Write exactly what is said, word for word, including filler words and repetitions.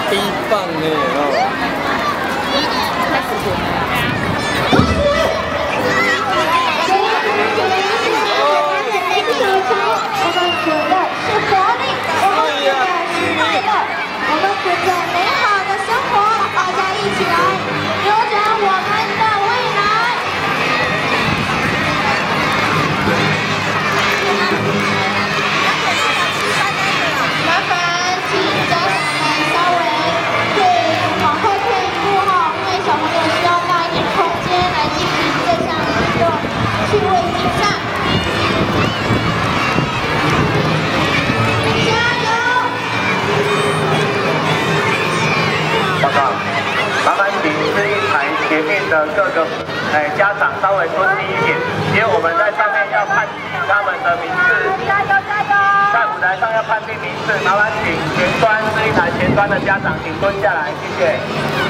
冰棒呢哦。开始滚了。 前面的各个哎家长稍微蹲低一点，因为我们在上面要判定他们的名次，加油加油！在舞台上要判定名次，麻烦请前端这一台前端的家长请蹲下来，谢谢。